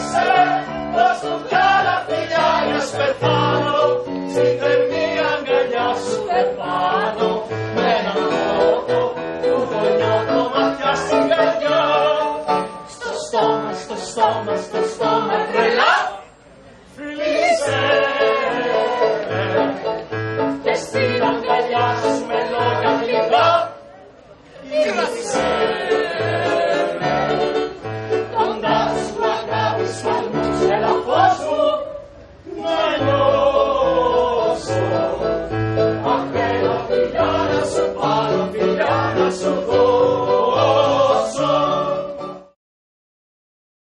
είσαι, δώσ' του πια τα φιλιά για σπεθάνω, στην θερμή αγκαλιά σου επάνω, με έναν λόγο που γονιό